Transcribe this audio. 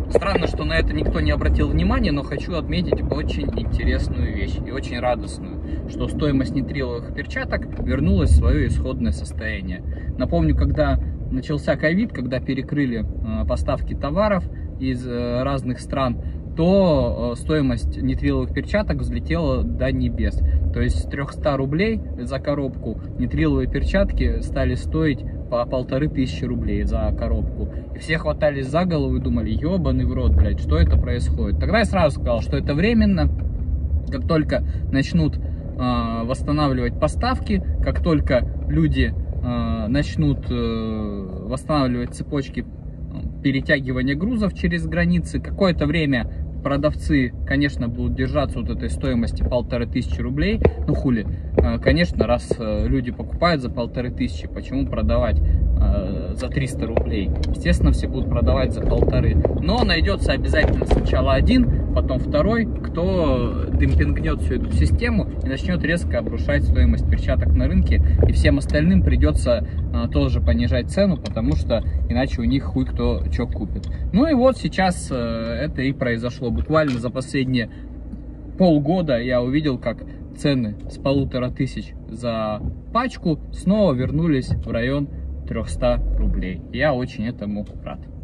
Странно, что на это никто не обратил внимания, но хочу отметить очень интересную вещь и очень радостную, что стоимость нитриловых перчаток вернулась в свое исходное состояние. Напомню, когда начался ковид, когда перекрыли поставки товаров из разных стран, то стоимость нитриловых перчаток взлетела до небес. То есть с 300 рублей за коробку нитриловые перчатки стали стоить по 1500 рублей за коробку. И все хватались за голову и думали: ебаный в рот, блядь, что это происходит? Тогда я сразу сказал, что это временно. Как только начнут восстанавливать поставки, как только люди начнут восстанавливать цепочки перетягивания грузов через границы, какое-то время продавцы, конечно, будут держаться вот этой стоимости 1500 рублей. Ну хули, конечно, раз люди покупают за 1500, почему продавать за 300 рублей? Естественно, все будут продавать за 1500. Но найдется обязательно сначала один, потом второй, кто демпингнет всю эту систему и начнет резко обрушать стоимость перчаток на рынке. И всем остальным придется тоже понижать цену, потому что иначе у них хуй кто что купит. Ну и вот сейчас это и произошло. Буквально за последние полгода я увидел, как цены с 1500 за пачку снова вернулись в район 300 рублей. Я очень этому рад.